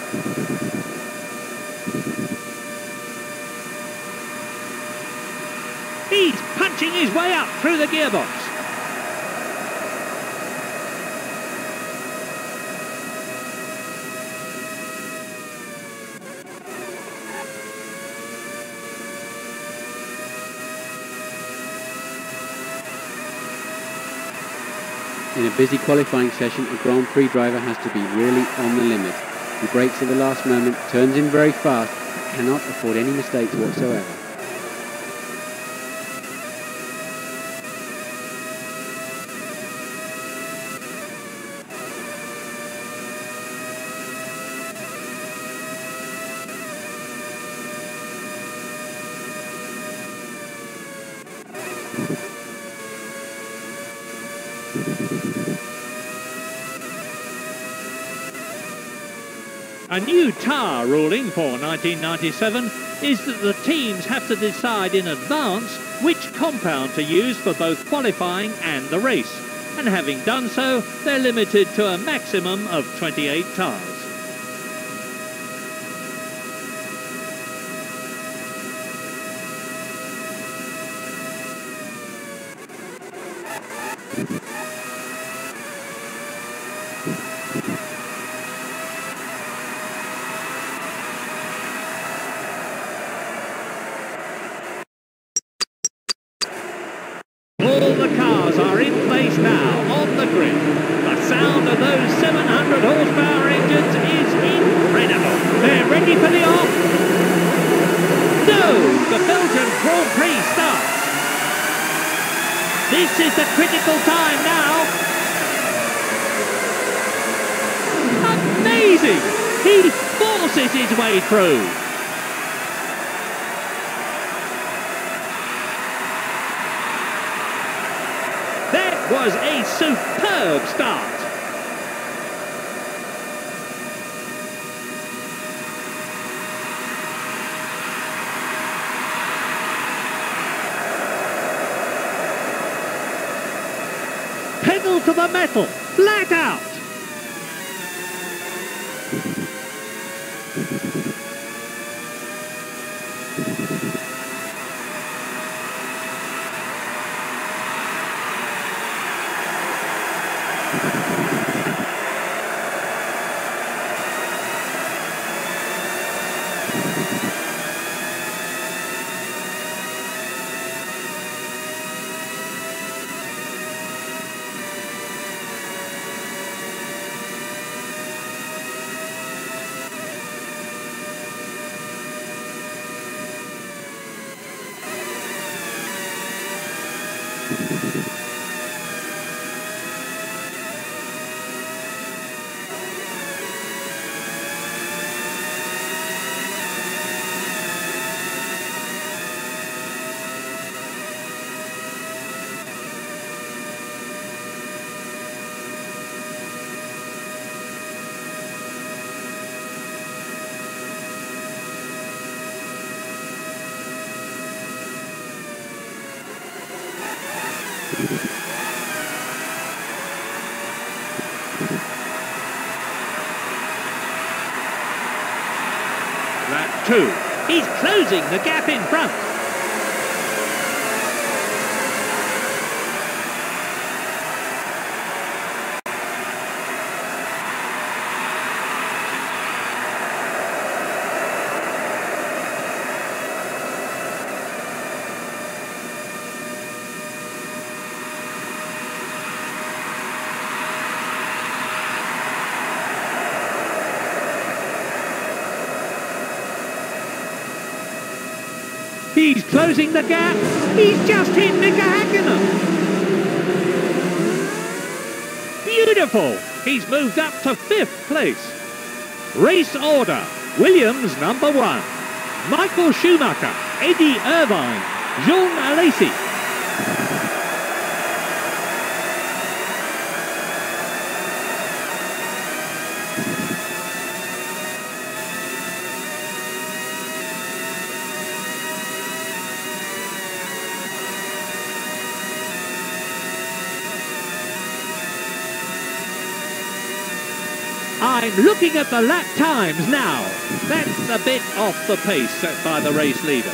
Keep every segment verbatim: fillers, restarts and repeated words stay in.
He's punching his way up through the gearbox. In a busy qualifying session, a Grand Prix driver has to be really on the limit. He brakes at the last moment, turns in very fast, but cannot afford any mistakes whatsoever. A new tar ruling for nineteen ninety-seven is that the teams have to decide in advance which compound to use for both qualifying and the race. And having done so, they're limited to a maximum of twenty-eight tars. All the cars are in place now on the grid. The sound of those seven hundred horsepower engines is incredible. They're ready for the off. No, the Belgian Grand Prix starts. This is the critical time now. Amazing! He forces his way through. That was a superb start. Pedal to the metal, flat out. Lap two. He's closing the gap in front. He's closing the gap. He's just hit Mika Hakkinen. Beautiful. He's moved up to fifth place. Race order. Williams number one. Michael Schumacher, Eddie Irvine, Jean Alesi. I'm looking at the lap times now. That's a bit off the pace set by the race leader.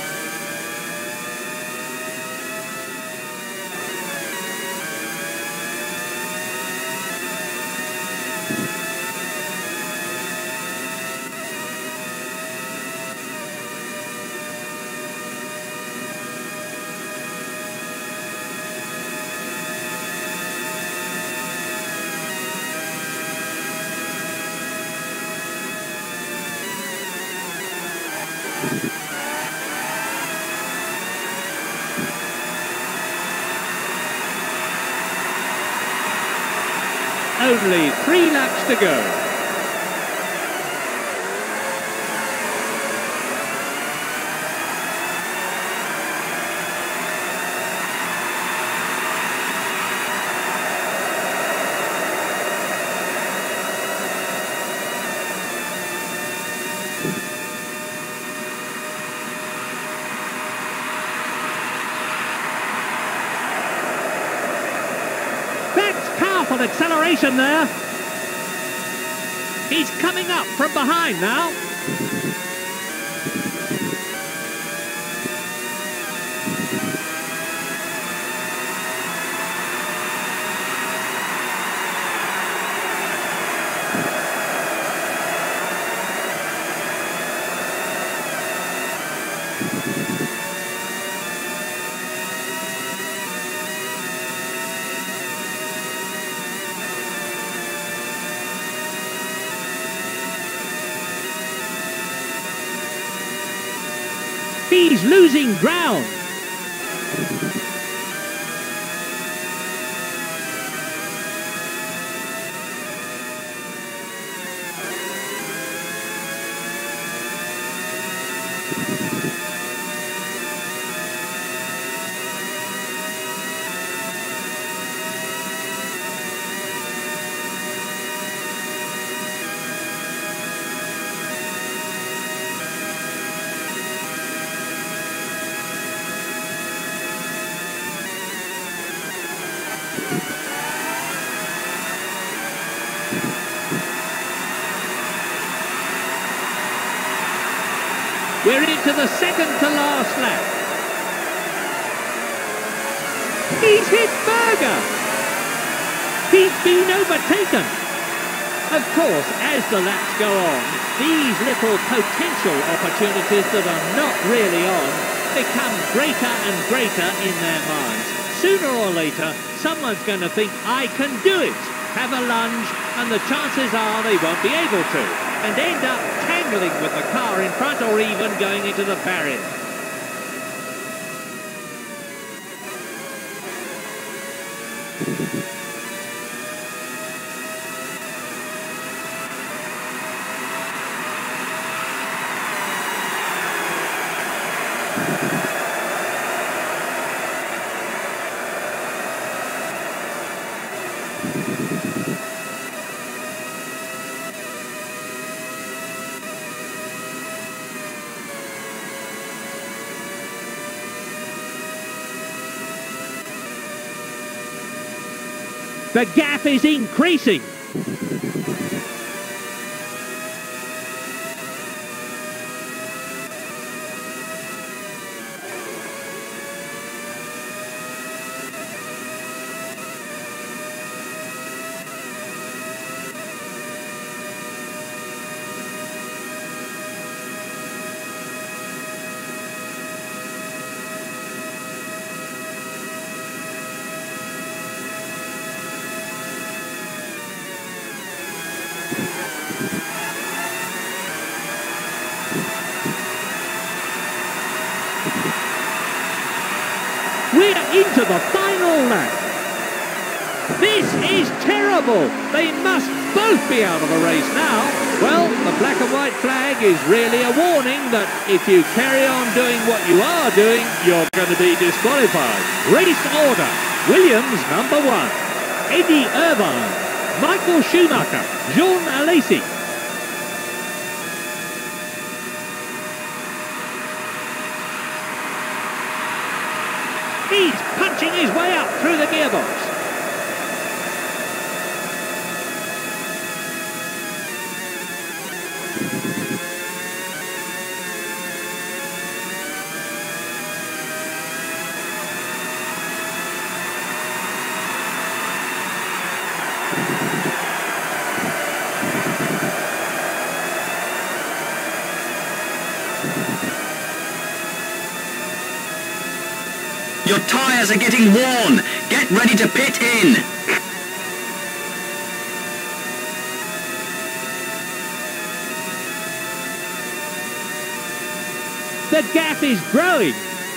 Only three laps to go. Acceleration there. He's coming up from behind now. He's losing ground. We're into the second to last lap. He's hit Berger. He's been overtaken. Of course, as the laps go on, these little potential opportunities that are not really on become greater and greater in their minds. Sooner or later, someone's going to think, I can do it, have a lunge, and the chances are they won't be able to, and end up tangling with the car in front or even going into the barrier. The gap is increasing. We're into the final lap. This is terrible. They must both be out of the race now. Well, the black and white flag is really a warning that if you carry on doing what you are doing, you're going to be disqualified. Race order. Williams number one. Eddie Irvine. Michael Schumacher. Jean Alesi. He's punching his way up through the gearbox. Your tyres are getting worn. Get ready to pit in. The gap is growing.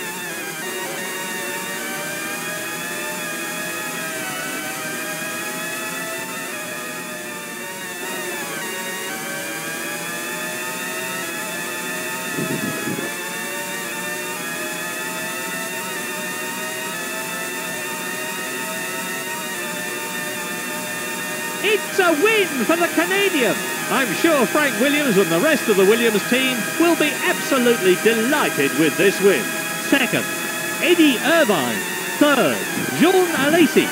It's a win for the Canadian. I'm sure Frank Williams and the rest of the Williams team will be absolutely delighted with this win. Second, Eddie Irvine. Third, Jean Alesi.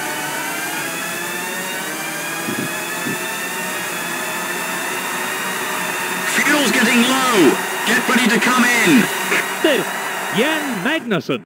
Fuel's getting low. Get ready to come in. Fifth, Jan Magnussen.